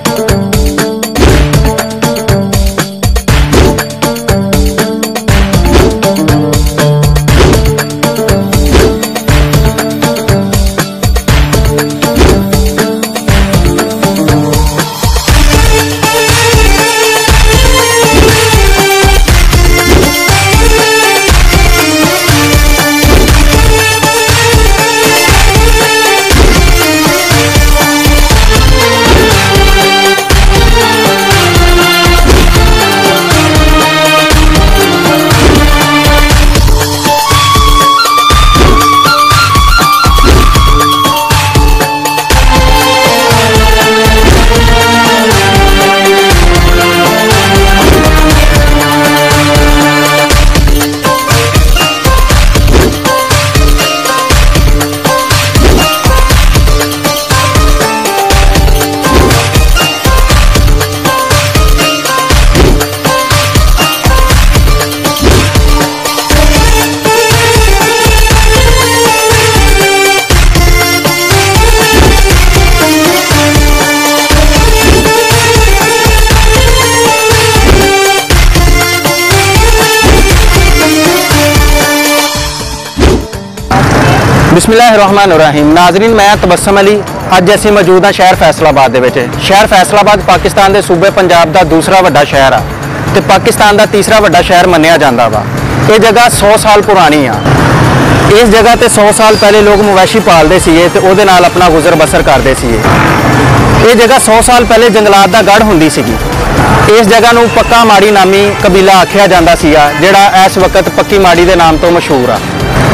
बिस्मिल्लाहिर्रहमानिर्रहीम। नाजरीन, मैं तबस्सुम अली। अज असीं मौजूद हाँ शहर फैसलाबाद दे विच। शहर फैसलाबाद पाकिस्तान के सूबे पंजाब का दूसरा वड्डा शहर आ ते पाकिस्तान का तीसरा वड्डा शहर मन्निया जाता वा। ये जगह 100 साल पुरानी आ। इस जगह ते 100 साल पहले लोग मवैशी पालते सीगे ते उहदे नाल अपना गुजर बसर करते सीगे। ये जगह 100 साल पहले जंगलात का गढ़ हुंदी सीगी। इस जगह नूं पक्का माड़ी नामी कबीला आखिया जाता सीगा, जिहड़ा इस वक्त पक्की माड़ी के नाम तो मशहूर आ।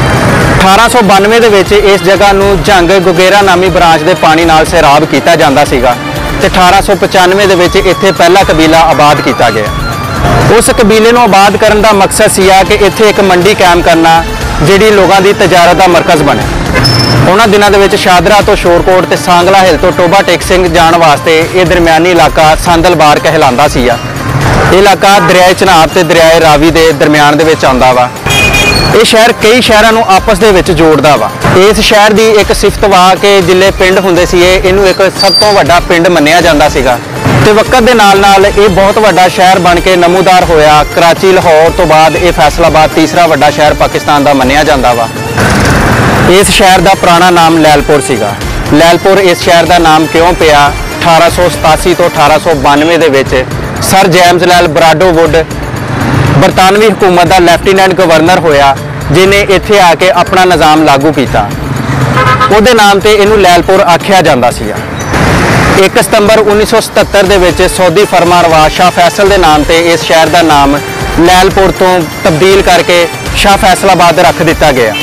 1892 ਦੇ ਵਿੱਚ इस जगह ਨੂੰ जंग गुगेरा नामी ब्रांच के पानी नाल सैराब किया जाता सीगा ते 1895 ਦੇ ਵਿੱਚ ਇੱਥੇ पहला कबीला आबाद किया गया। उस कबीले ਨੂੰ आबाद करने का मकसद सीगा कि ਇੱਥੇ एक मंडी कायम करना ਜਿਹੜੀ लोगों की तजारत का मरकज़ बने। उन्होंने दिनों के ਵਿੱਚ शादरा तो शोरकोट ते सांगला हिल तो टोबा टेक सिंह जाने वास्ते ये दरमियानी इलाका संदलबार कहलाता सीगा। इलाका दरियाए चनाब ते दरियाए रावी के दरम्यान दे विच आंदा वा। ये शहर कई शहरों को आपस दे विच जोड़दा वा। इस शहर की एक सिफत वा कि जिले पिंड हुंदे सी इहनूं एक सब तो वड्डा पिंड मन्निया जांदा सीगा ते वक्त के नाल नाल ये बहुत वड्डा शहर बन के नमूदार होया। कराची लाहौर तो बाद ये फैसलाबाद तीसरा वड्डा शहर पाकिस्तान का मन्निया जांदा वा। इस शहर का पुराना नाम लैलपुर सीगा। लैलपुर इस शहर का नाम क्यों पिया? 1887 तो 1892 दे विच सर जेम्स लैल ब्राडोवुड बरतानवी हुकूमत का लैफ्टिनेंट गवर्नर होया, जिन्हें इत्थे आके अपना निज़ाम लागू किया। उहदे नाम ते इनू लैलपुर आख्या जाता सीगा। 1 सितंबर 1977 दे विच सऊदी फरमानरवा शाह फैसल के नाम से इस शहर का नाम लैलपुर तो तब्दील करके शाह फैसलाबाद रख दिता गया।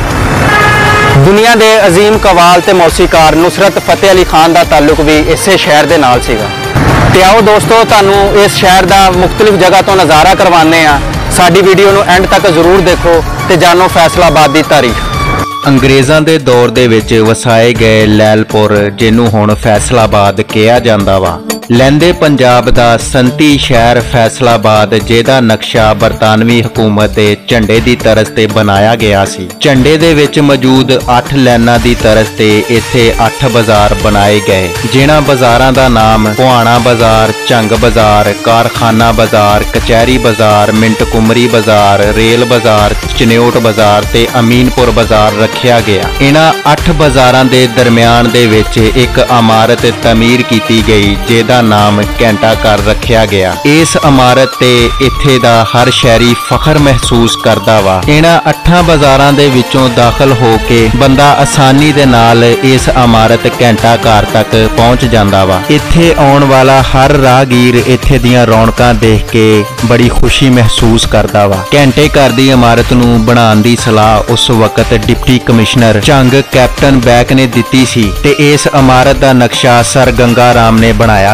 दुनिया के अजीम कवाल ते मौसीकार नुसरत फतेह अली खान का ताल्लुक भी इसे शहर के नाल सीगा। ते आओ दोस्तों, तुहानू इस शहर का मुख्तलिफ जगह तो नज़ारा करवाने आ। साडी वीडियो नू एंड तक जरूर देखो ते जानो फैसलाबाद की तारीख। अंग्रेज़ां दे दौर दे विच वसाए गए लैलपुर, जिन्नू हुण फैसलाबाद कहा जांदा वा, लैंदे पंजाब दा संती शहर फैसलाबाद, जिहदा नक्शा बरतानवी हुकूमत दे झंडे दी तरज ते बनाया गया सी। झंडे दे विच मौजूद 8 लाइनां दी तरज ते इत्थे 8 बाजार बनाए गए, जिन्हां बाजारां दा नाम पुहाना बाजार, झंग बाजार, कारखाना बाजार, कचहरी बाजार, मिंट कुमरी बाजार, रेल बाजार, चन्योट बाजार ते अमीनपुर बाजार रखिया गया। इन्हां 8 बाजारां दे दरम्यान दे विच एक इमारत तमीर कीती गई, जिहदा नाम घंटा घर रखिया गया। इस इमारत ते इत्थे दा हर शहरी फखर महसूस करदा वा। इन्हां 8 बाजारां दे विचों दाखिल हो के बंदा आसानी दे नाल इस इमारत घंटा घर तक पहुंच जांदा वा। इत्थे आउण वाला हर राहगीर इत्थे दियां रौनकां देख के बड़ी खुशी महसूस करदा वा। घंटे घर दी इमारत नूं बनाउण दी सलाह उस वक्त deputy commissioner Jhang captain Beck ने दित्ती सी ते इस इमारत दा नक्शा सर गंगा राम ने बनाया सी।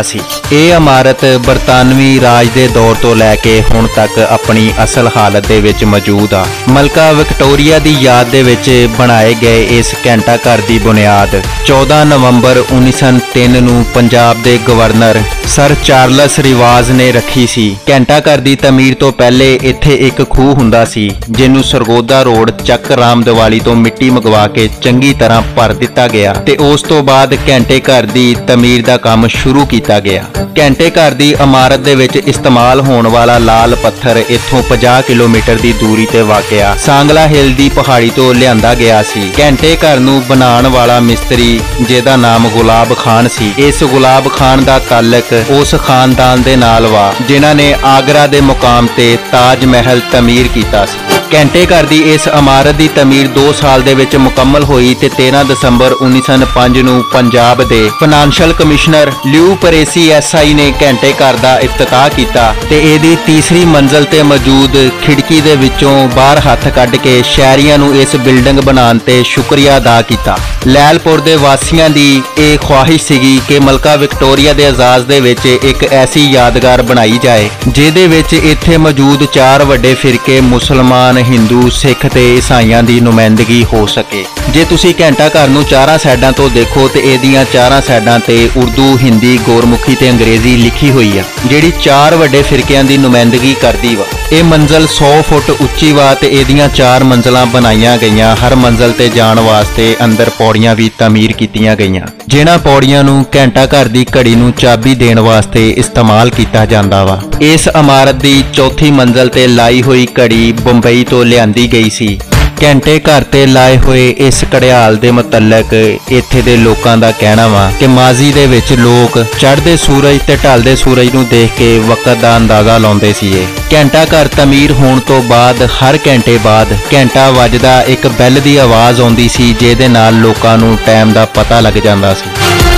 ਇਹ ਇਮਾਰਤ ਬਰਤਾਨਵੀ ਰਾਜ ਦੇ ਦੌਰ ਤੋਂ ਲੈ ਕੇ ਹੁਣ ਤੱਕ ਆਪਣੀ ਅਸਲ ਹਾਲਤ ਦੇ ਵਿੱਚ ਮੌਜੂਦ ਆ। ਮਲਕਾ ਵਿਕਟੋਰੀਆ ਦੀ ਯਾਦ ਦੇ ਵਿੱਚ ਬਣਾਏ ਗਏ ਇਸ ਘੰਟਾ ਘਰ ਦੀ ਬੁਨਿਆਦ 14 ਨਵੰਬਰ 1903 ਨੂੰ ਪੰਜਾਬ ਦੇ ਗਵਰਨਰ ਸਰ ਚਾਰਲਸ ਰਿਵਾਜ਼ ਨੇ ਰੱਖੀ ਸੀ। ਘੰਟਾ ਘਰ ਦੀ ਤਮੀਰ ਤੋਂ ਪਹਿਲੇ ਇੱਥੇ ਇੱਕ ਖੂਹ ਹੁੰਦਾ ਸੀ, ਜਿਹਨੂੰ ਸਰਗੋਦਾ ਰੋਡ ਚੱਕ ਰਾਮ ਦੀਵਾਲੀ ਤੋਂ ਮਿੱਟੀ ਮੰਗਵਾ ਕੇ ਚੰਗੀ ਤਰ੍ਹਾਂ ਭਰ ਦਿੱਤਾ ਗਿਆ ਤੇ ਉਸ ਤੋਂ ਬਾਅਦ ਘੰਟੇ ਘਰ ਦੀ ਤਮੀਰ ਦਾ ਕੰਮ ਸ਼ੁਰੂ ਕੀਤਾ ਗਿਆ। ਘੰਟੇ ਘਰ ਦੀ ਇਮਾਰਤ ਦੇ ਵਿੱਚ ਇਸਤੇਮਾਲ ਹੋਣ ਵਾਲਾ ਲਾਲ ਪੱਥਰ ਇੱਥੋਂ 50 ਕਿਲੋਮੀਟਰ ਦੀ ਦੂਰੀ ਤੇ ਵਾਕਿਆ ਸਾਂਗਲਾ ਹਿੱਲ ਦੀ ਪਹਾੜੀ ਤੋਂ ਲਿਆਂਦਾ ਗਿਆ ਸੀ। ਘੰਟੇ ਘਰ ਨੂੰ ਬਣਾਉਣ ਵਾਲਾ ਮਿਸਤਰੀ ਜਿਹਦਾ ਨਾਮ ਗੁਲਾਬ ਖਾਨ ਸੀ। ਇਸ ਗੁਲਾਬ ਖਾਨ ਦਾ ਤਾਲੁਕ ਉਸ ਖਾਨਦਾਨ ਦੇ ਨਾਲ ਵਾ ਜਿਨ੍ਹਾਂ ਨੇ ਆਗਰਾ ਦੇ ਮੁਕਾਮ ਤੇ ਤਾਜ ਮਹਿਲ ਤਮੀਰ ਕੀਤਾ ਸੀ। ਘੰਟੇ ਘਰ ਦੀ ਇਸ ਇਮਾਰਤ ਦੀ ਤਮੀਰ 2 ਸਾਲ ਦੇ ਵਿੱਚ ਮੁਕੰਮਲ ਹੋਈ ਤੇ 13 ਦਸੰਬਰ 1905 ਨੂੰ ਪੰਜਾਬ ਦੇ ਫਾਈਨੈਂਸ਼ੀਅਲ ਕਮਿਸ਼ਨਰ ਲਿਊ ਪਰੇਸੀ ਐਸਆਈ ਨੇ ਘੰਟੇ ਘਰ ਦਾ ਇਫਤਤਾਹ ਕੀਤਾ ਤੇ ਇਹਦੀ ਤੀਸਰੀ ਮੰਜ਼ਲ ਤੇ ਮੌਜੂਦ ਖਿੜਕੀ ਦੇ ਵਿੱਚੋਂ ਬਾਹਰ ਹੱਥ ਕੱਢ ਕੇ ਸ਼ਹਿਰੀਆਂ ਨੂੰ ਇਸ ਬਿਲਡਿੰਗ ਬਣਾਉਣ ਤੇ ਸ਼ੁਕਰੀਆ ਅਦਾ ਕੀਤਾ। ਲੈਲਪੁਰ ਦੇ ਵਾਸੀਆਂ ਦੀ ਇਹ ਖੁਆਇਸ਼ ਸੀਗੀ ਕਿ ਮਲਕਾ ਵਿਕਟੋਰੀਆ ਦੇ ਆਜ਼ਾਦ ਦੇ ਵਿੱਚ ਇੱਕ ਐਸੀ ਯਾਦਗਾਰ ਬਣਾਈ ਜਾਏ ਜਿਹਦੇ ਵਿੱਚ ਇੱਥੇ ਮੌਜੂਦ 4 ਵੱਡੇ ਫਿਰਕੇ ਮੁਸਲਮਾਨ, ਹਿੰਦੂ, ਸਿੱਖ ਤੇ ਈਸਾਈਆਂ ਦੀ ਨੁਮਾਇੰਦਗੀ ਹੋ ਸਕੇ। ਜੇ ਤੁਸੀਂ ਘੰਟਾ ਘਰ ਨੂੰ 4 ਸਾਈਡਾਂ ਤੋਂ ਦੇਖੋ ਤੇ ਇਹਦੀਆਂ 4 ਸਾਈਡਾਂ ਤੇ ਉਰਦੂ, ਹਿੰਦੀ, ਗੁਰਮੁਖੀ ਤੇ ਅੰਗਰੇਜ਼ੀ ਲਿਖੀ ਹੋਈ ਆ, ਜਿਹੜੀ 4 ਵੱਡੇ ਫਿਰਕਿਆਂ ਦੀ ਨੁਮਾਇੰਦਗੀ ਕਰਦੀ ਵਾ। ਇਹ ਮੰਜ਼ਲ 100 ਫੁੱਟ ਉੱਚੀ ਵਾ ਤੇ ਇਹਦੀਆਂ 4 ਮੰਜ਼ਲਾਂ ਬਣਾਈਆਂ ਗਈਆਂ। ਹਰ ਮੰਜ਼ਲ ਤੇ ਜਾਣ ਵਾਸਤੇ ਅੰਦਰ ਪੌੜੀਆਂ ਵੀ ਤਾਮੀਰ ਕੀਤੀਆਂ ਗਈਆਂ, ਜਿਨ੍ਹਾਂ ਪੌੜੀਆਂ ਨੂੰ ਘੰਟਾ ਘਰ ਦੀ ਘੜੀ ਨੂੰ ਚਾਬੀ ਦੇਣ ਵਾਸਤੇ ਇਸਤੇਮਾਲ ਕੀਤਾ ਜਾਂਦਾ ਵਾ। ਇਸ ਇਮਾਰਤ ਦੀ ਚੌਥੀ ਮੰਜ਼ਲ ਤੇ ਲਾਈ ਹੋਈ ਘੜੀ ਬੰਬਈ ਤੋਂ ਲਿਆਂਦੀ ਗਈ ਸੀ। ਘੰਟੇ ਘਰ ਤੇ ਲਾਏ ਹੋਏ ਇਸ ਘੜਿਆਲ ਦੇ ਮੁਤਲਕ ਇੱਥੇ ਦੇ ਲੋਕਾਂ ਦਾ ਕਹਿਣਾ ਵਾ ਕਿ ਮਾਜ਼ੀ ਦੇ ਵਿੱਚ ਲੋਕ ਚੜ੍ਹਦੇ ਸੂਰਜ ਤੇ ਢਲਦੇ ਸੂਰਜ ਨੂੰ ਦੇਖ ਕੇ ਵਕਤ ਦਾ ਅੰਦਾਜ਼ਾ ਲਾਉਂਦੇ ਸੀਗੇ। ਘੰਟਾ ਘਰ ਤਮੀਰ ਹੋਣ ਤੋਂ ਬਾਅਦ ਹਰ ਘੰਟੇ ਬਾਅਦ ਘੰਟਾ ਵੱਜਦਾ ਇੱਕ ਬੈਲ ਦੀ ਆਵਾਜ਼ ਆਉਂਦੀ ਸੀ, ਜਿਹਦੇ ਨਾਲ ਲੋਕਾਂ ਨੂੰ ਟਾਈਮ ਦਾ ਪਤਾ ਲੱਗ ਜਾਂਦਾ ਸੀ।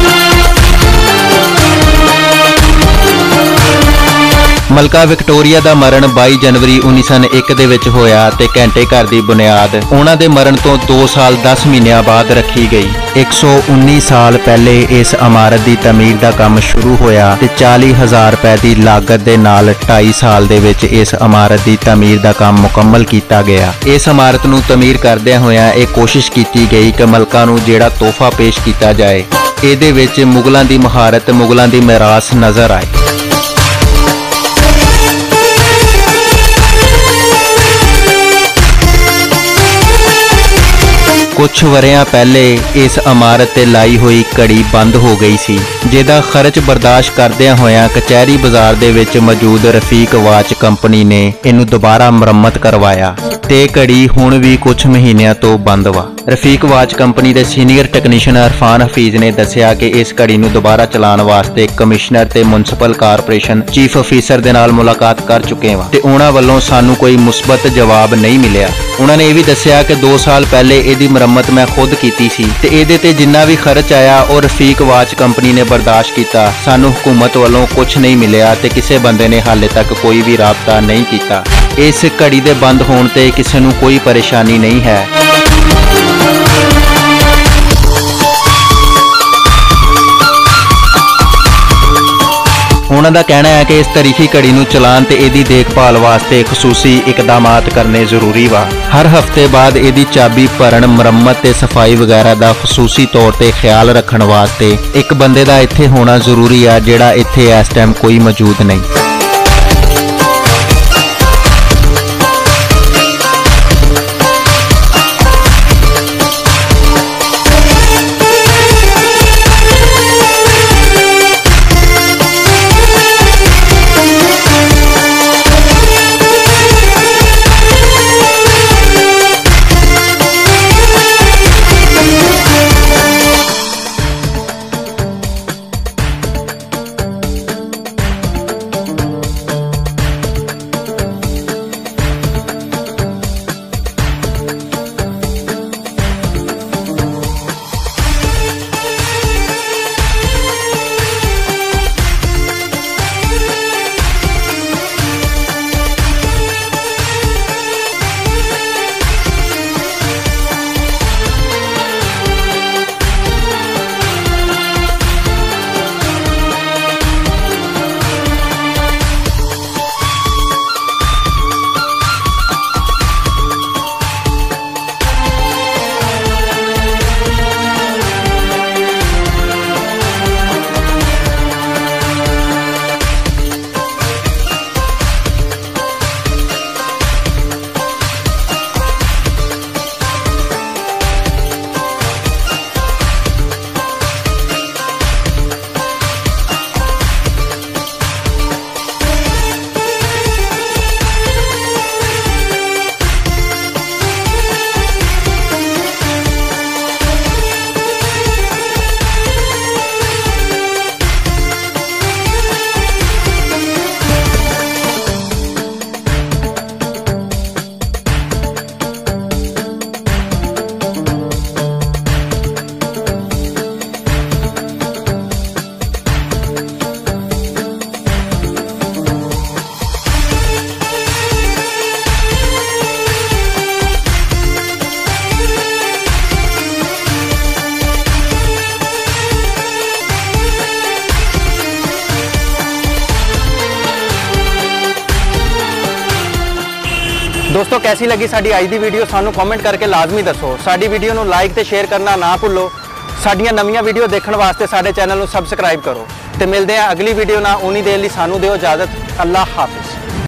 ਮਲਕਾ ਵਿਕਟੋਰੀਆ ਦਾ ਮਰਨ 22 ਜਨਵਰੀ 1901 ਦੇ ਵਿੱਚ ਹੋਇਆ ਤੇ ਘੰਟੇ ਘਰ ਦੀ ਬੁਨਿਆਦ ਉਹਨਾਂ ਦੇ ਮਰਨ ਤੋਂ 2 ਸਾਲ 10 ਮਹੀਨਿਆਂ ਬਾਅਦ ਰੱਖੀ ਗਈ। 119 ਸਾਲ ਪਹਿਲੇ ਇਸ ਇਮਾਰਤ ਦੀ ਤਮੀਰ ਦਾ ਕੰਮ ਸ਼ੁਰੂ ਹੋਇਆ ਤੇ 40,000 ਰੁਪਏ ਦੀ ਲਾਗਤ ਦੇ ਨਾਲ 2.5 ਸਾਲ ਦੇ ਵਿੱਚ ਇਸ ਇਮਾਰਤ ਦੀ ਤਮੀਰ ਦਾ ਕੰਮ ਮੁਕੰਮਲ ਕੀਤਾ ਗਿਆ। ਇਸ ਇਮਾਰਤ ਨੂੰ ਤਮੀਰ ਕਰਦਿਆਂ ਹੋਇਆਂ ਇਹ ਕੋਸ਼ਿਸ਼ ਕੀਤੀ ਗਈ ਕਿ ਮਲਕਾ ਨੂੰ ਜਿਹੜਾ ਤੋਹਫਾ ਪੇਸ਼ ਕੀਤਾ ਜਾਏ, ਇਹਦੇ ਵਿੱਚ ਮੁਗਲਾਂ ਦੀ ਮਹਾਰਤ, ਮੁਗਲਾਂ ਦੀ ਮਿਰਾਸ ਨਜ਼ਰ ਆਏ। ਕੁਝ ਵਰਿਆਂ ਪਹਿਲੇ ਇਸ ਇਮਾਰਤ ਤੇ ਲਾਈ ਹੋਈ ਘੜੀ ਬੰਦ ਹੋ ਗਈ ਸੀ, ਜਿਹਦਾ ਖਰਚ ਬਰਦਾਸ਼ਤ ਕਰਦਿਆਂ ਹੋਇਆਂ ਕਚਹਿਰੀ ਬਾਜ਼ਾਰ ਦੇ ਵਿੱਚ ਮੌਜੂਦ ਰਫੀਕ ਵਾਚ ਕੰਪਨੀ ਨੇ ਇਹਨੂੰ ਦੁਬਾਰਾ ਮੁਰੰਮਤ ਕਰਵਾਇਆ ਤੇ ਘੜੀ ਹੁਣ ਵੀ ਕੁਝ ਮਹੀਨਿਆਂ ਤੋਂ ਬੰਦ ਵਾ। ਰਫੀਕ ਵਾਚ ਕੰਪਨੀ ਦੇ ਸੀਨੀਅਰ ਟੈਕਨੀਸ਼ੀਅਨ ਇਰਫਾਨ ਹਫੀਜ਼ ਨੇ ਦੱਸਿਆ ਕਿ ਇਸ ਘੜੀ ਨੂੰ ਦੁਬਾਰਾ ਚਲਾਉਣ ਵਾਸਤੇ ਕਮਿਸ਼ਨਰ ਤੇ ਮਿਊਨਿਸਪਲ ਕਾਰਪੋਰੇਸ਼ਨ ਚੀਫ ਅਫੀਸਰ ਦੇ ਨਾਲ ਮੁਲਾਕਾਤ ਕਰ ਚੁੱਕੇ ਹਾਂ ਤੇ ਉਹਨਾਂ ਵੱਲੋਂ ਸਾਨੂੰ ਕੋਈ ਮੁਸਬਤ ਜਵਾਬ ਨਹੀਂ ਮਿਲਿਆ। ਉਹਨਾਂ ਨੇ ਇਹ ਵੀ ਦੱਸਿਆ ਕਿ 2 ਸਾਲ ਪਹਿਲੇ ਇਹਦੀ ਮੁਰੰਮਤ ਮੈਂ ਖੁਦ ਕੀਤੀ ਸੀ ਤੇ ਇਹਦੇ ਤੇ ਜਿੰਨਾ ਵੀ ਖਰਚ ਆਇਆ ਉਹ ਰਫੀਕ ਵਾਚ ਕੰਪਨੀ ਨੇ ਬਰਦਾਸ਼ਤ ਕੀਤਾ। ਸਾਨੂੰ ਹਕੂਮਤ ਵੱਲੋਂ ਕੁਝ ਨਹੀਂ ਮਿਲਿਆ ਤੇ ਕਿਸੇ ਬੰਦੇ ਨੇ ਹਾਲੇ ਤੱਕ ਕੋਈ ਵੀ ਰਾਬਤਾ ਨਹੀਂ ਕੀਤਾ। ਇਸ ਘੜੀ ਦੇ ਬੰਦ ਹੋਣ ਤੇ ਕਿਸੇ ਨੂੰ ਕੋਈ ਪਰੇਸ਼ਾਨੀ ਨਹੀਂ ਹੈ। ਉਹਨਾਂ ਦਾ ਕਹਿਣਾ ਹੈ ਕਿ ਇਸ ਤਾਰੀਖੀ ਘੜੀ ਨੂੰ ਚਲਾਉਣ ਤੇ ਇਹਦੀ ਦੇਖਭਾਲ ਵਾਸਤੇ ਖਸੂਸੀ ਇਕਦਾਮਾਤ ਕਰਨੇ ਜ਼ਰੂਰੀ ਵਾ। ਹਰ ਹਫ਼ਤੇ ਬਾਅਦ ਇਹਦੀ ਚਾਬੀ ਭਰਨ, ਮੁਰੰਮਤ ਤੇ ਸਫਾਈ ਵਗੈਰਾ ਦਾ ਖਸੂਸੀ ਤੌਰ ਤੇ ਖਿਆਲ ਰੱਖਣ ਵਾਸਤੇ ਇੱਕ ਬੰਦੇ ਦਾ ਇੱਥੇ ਹੋਣਾ ਜ਼ਰੂਰੀ ਆ, ਜਿਹੜਾ ਇੱਥੇ ਇਸ ਟਾਈਮ ਕੋਈ ਮੌਜੂਦ ਨਹੀਂ। दोस्तों कैसी लगी साडी आज दी वीडियो सानू कमेंट करके लाजमी दसो। साडी वीडियो नू लाइक ते शेयर करना ना भुल्लो। साडियां नवीं वीडियो देखने वास्ते साडे चैनल नू सबसक्राइब करो ते मिलदे हैं अगली वीडियो ना। उन्हीं देर लई सानू दिओ इजाजत। अल्लाह हाफिज़।